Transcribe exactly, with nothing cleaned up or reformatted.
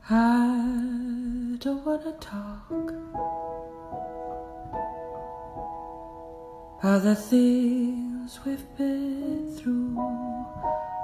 I don't wanna talk about the things we've been through.